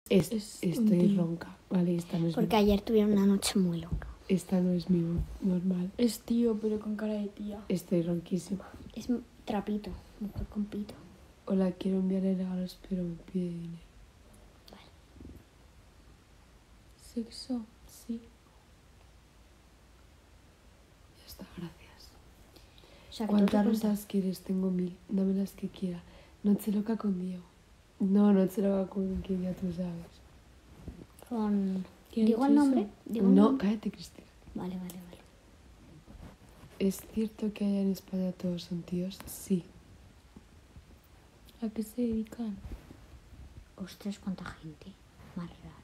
Estoy ronca. Vale, esta no es Porque ayer tuvieron una noche muy loca. Esta no es mi voz normal. Es tío, pero con cara de tía. Estoy ronquísima. Es trapito, mujer con pito. Hola, quiero enviarle regalos, pero me pide dinero. Vale. Sexo, sí. Ya está, gracias. O sea, que ¿Cuántas tú te rosas quieres? Tengo 1000. Dame las que quiera. Noche loca con Diego. No, noche loca con quien ya tú sabes. con... ¿Quién ¿Digo el quiso? nombre? ¿Digo el No, nombre? cállate, Cristina. Vale, vale, vale. ¿Es cierto que allá en España todos son tíos? Sí. ¿A qué se dedican? Ostras, cuánta gente. Más raro.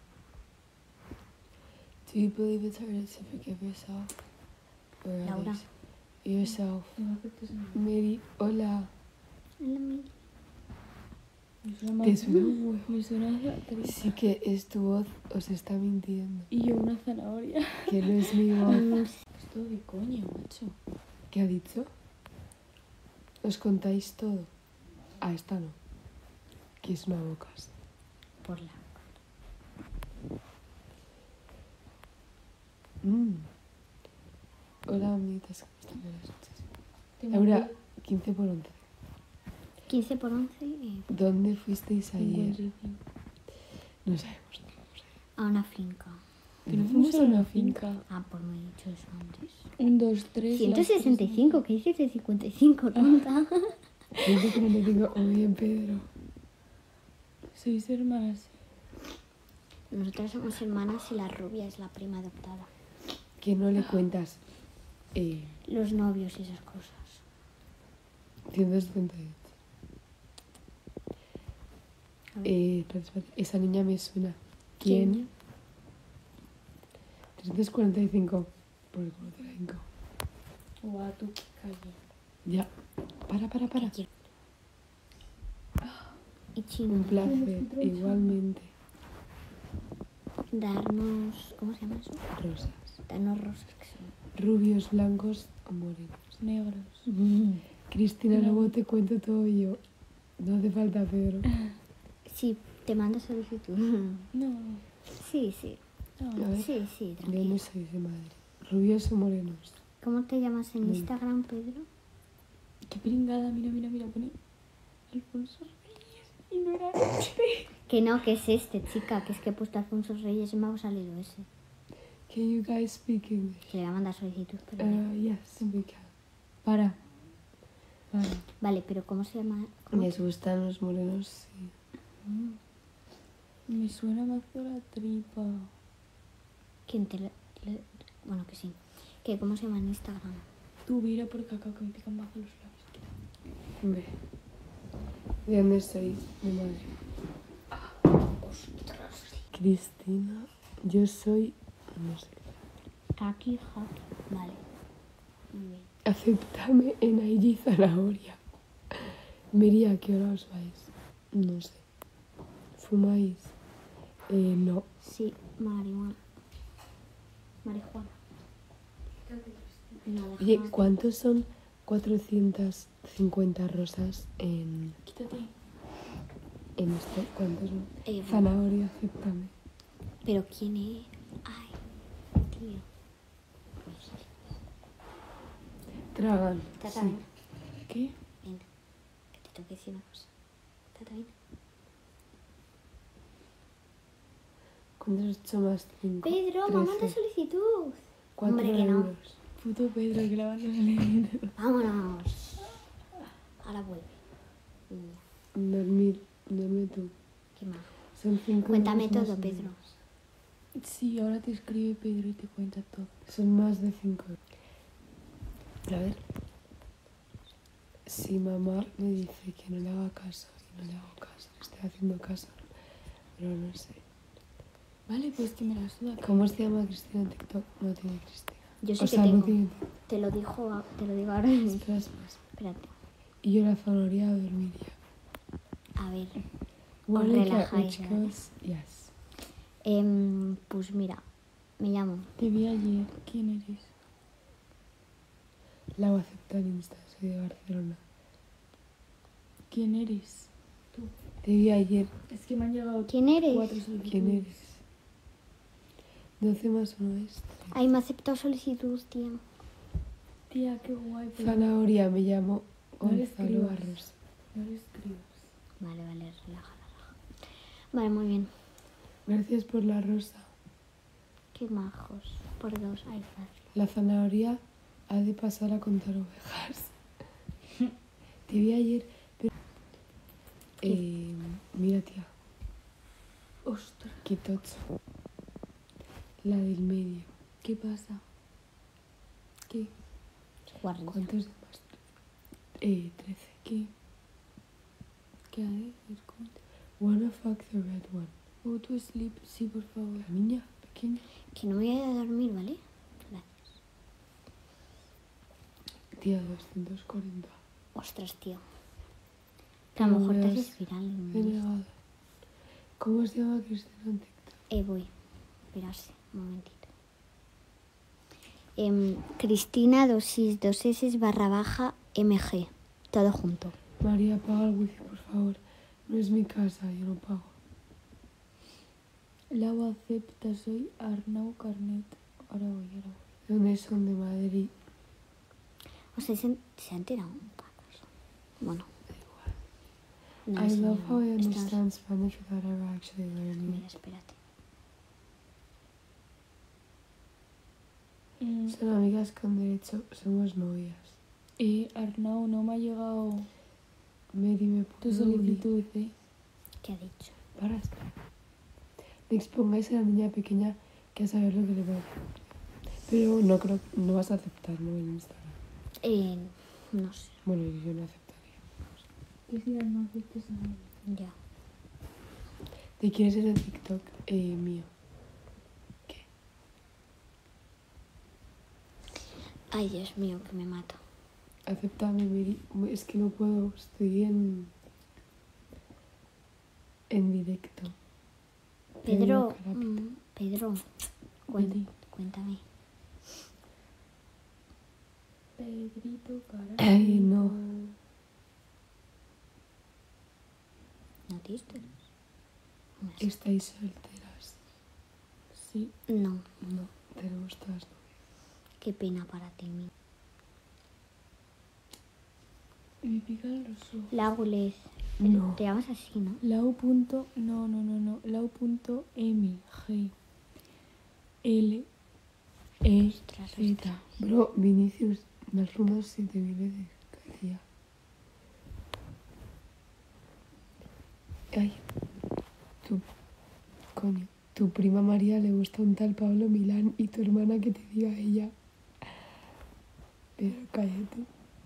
Do you believe it's harder to forgive yourself? Or Laura. others? Yourself. No afectes a mí. Mary, hola. Hola, Miri. Me suena ¿Te más- suena un huevo? Me suena a Beatriz. Sí que es tu voz, os está mintiendo. Y yo una zanahoria. Que no es mi voz. Es todo de coña, macho. ¿Qué ha dicho? ¿Os contáis todo? Ah, esta no. Que es una bocas. Por la... Hola, amiguitas. ¿Cómo están? Buenas noches. Tengo Laura, 15 por 11. 15 por 11 ¿Dónde fuisteis ayer? 55. No sabemos. a una finca. Pero fuimos a una finca. Ah, pues me he dicho eso antes. 1, 2, 3. 165, ¿qué dices de 55, tonta? 145. Muy bien, Pedro. Sois hermanas. Nosotras somos hermanas y la rubia es la prima adoptada. Que no le cuentas. Los novios y esas cosas. 178. Espérate. Esa niña me suena. ¿Quién? 345 por el 45. O a tu calle. Ya. Para. Y chino. Un placer, igualmente. Darnos... ¿Cómo se llama eso? Rosas. Darnos rosas que son... Rubios, blancos o morenos. Negros. Cristina, No. luego te cuento todo yo. No hace falta, Pedro. Sí, te mando solicitud. No. Sí. A No. ver, Sí, ¿de tranquilo. dónde sois de Madrid? ¿Rubios o morenos? ¿Cómo te llamas en Muy- Instagram, Pedro? Qué pringada. Mira. Pone Alfonso Reyes. Y no era este. Que no, que es este, chica. Que es que he puesto Alfonso Reyes y me ha salido ese. Can you guys speak English? Que le voy a mandar solicitud, pero... Yes, we can. Para. Vale, pero ¿cómo se llama? ¿Cómo? ¿Les gustan los morenos? Sí. Me suena más a la tripa. ¿Quién te Bueno, que sí. ¿Qué? ¿Cómo se llama en Instagram? Tú mira por cacao que me pican más los labios. Ve. ¿De dónde sois? De Madrid. Cristina, yo soy... No sé. Haki. Vale. Muy bien. Acéptame en Airi Zanahoria. Mira, ¿a qué hora os vais? No sé. ¿Fumáis? No. Sí, marihuana. Marihuana. No, Oye, déjame. ¿cuántos son 450 rosas en Quítate. esto? ¿Cuántos son? Bueno, Zanahoria, acéptame. pero ¿quién es? Ay, tío. Tragan. Tata, Sí. ven. ¿Qué? Ven, que te tengo que decir una cosa. Tata, ven. ¿Cuántos 8 más 5? Pedro, me manda solicitud. 4 Hombre, que no. euros. Puto Pedro que la van a salir. Vámonos. Ahora vuelve. Niña, Dormir. Duerme tú. qué más. Son 5 Cuéntame euros más todo, o Pedro. menos. Sí, ahora te escribe Pedro y te cuenta todo. Son más de 5 euros. A ver. Si mamá me dice que no le haga caso y no le hago caso, le estoy haciendo caso, pero no sé. Vale, pues que me la suda. ¿Cómo se llama Cristina en TikTok? No tiene Cristina. Yo sí O que sea, tengo. no tiene. Te lo digo ahora mismo. Espera. Espérate. Y yo la zanahoria dormiría. A ver. Wanna Os get relajáis, rich ¿vale? girls? Yes. Pues mira, me llamo. Te vi ayer. ¿Quién eres? La voy a aceptar en Insta, soy de Barcelona. ¿Quién eres? Te vi ayer. Es que me han llegado ¿Quién eres? 4 solicitudes. ¿Quién eres? 12 más 1 es 3. Ay, me ha aceptado solicitud, tía. Tía, qué guay. pero Zanahoria, me llamo No le Gonzalo escribas. Barros. No le escribas. Vale, vale, relaja, relaja. Vale, muy bien. Gracias por la rosa. Qué majos. Por 2, ay, gracias. La zanahoria ha de pasar a contar ovejas. Te vi ayer, pero... mira, tía, Ostras, qué tocho. La del medio. ¿qué pasa? ¿Qué? Guarrilla. ¿Cuántos de más? 13. ¿Qué? ¿Qué hay? Cuenta. Wanna fuck the red one. Go to sleep, sí, por favor. La niña pequeña. Que no me voy a ir a dormir, ¿vale? Gracias. Tía, 240. Ostras, tío. Que a lo No mejor te veas. haces viral. He negado. ¿Cómo se llama Cristina en TikTok? Voy. Esperarse, un momentito. Cristina 262s /MG. Todo junto. María, paga el wifi, por favor. No es mi casa, yo no pago. Lau acepta, soy Arnau Carnet. Ahora voy. ¿De dónde son? De Madrid. O sea, se ha enterado un poco. Bueno. I No, sí, love how I estamos- understand Spanish without ever actually learning Mira, it. espérate. Son amigas con derecho, somos novias. Arnau, no me ha llegado Mary me tu pone solicitud, ¿Qué ha dicho? Para. Me expongáis a la niña pequeña que a saber lo que le pasa. Pero no creo, no vas a aceptar, ¿no? En Instagram. No sé. Bueno, yo no aceptaría. ¿Qué si no aceptes a nadie? Ya. ¿Te quieres ser en TikTok mío? ¿Qué? Ay, Dios mío, que me mato. Acéptame, Mary. Es que no puedo, estoy en directo. Tengo Pedro, una cara pita. Pedro, Vale. cuéntame. Pedrito, carajo. Ay, no. ¿No te diste? ¿Estáis solteras? Sí. No, No, tenemos todas novias. qué pena para ti, mi. Me pican los ojos. Laules. No. Te llamas así, ¿no? Lau. No. Lau.mg. L. E. Ostras, Z. Bro, Vinicius, me has rumado 7000 veces. Calla. Ay, tu prima María le gusta un tal Pablo Milán y tu hermana que te diga ella. Pero cállate.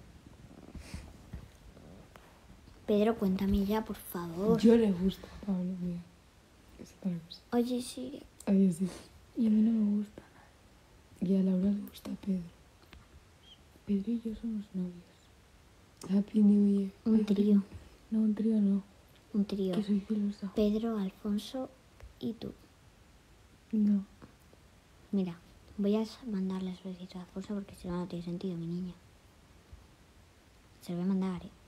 Pedro, cuéntame ya, por favor. Yo le gusto a Pablo, mira. Es otra cosa. Oye, sí. Ay, sí. Y a mí no me gusta nada. Y a Laura le gusta Pedro. Pedro y yo somos novios. Happy New Year. Un trío. No, un trío no. Un trío. Que soy celosa. Pedro, Alfonso y tú. No. Mira, voy a mandarle solicitud a Alfonso porque si no, no tiene sentido, mi niña. Se lo voy a mandar, ¿eh?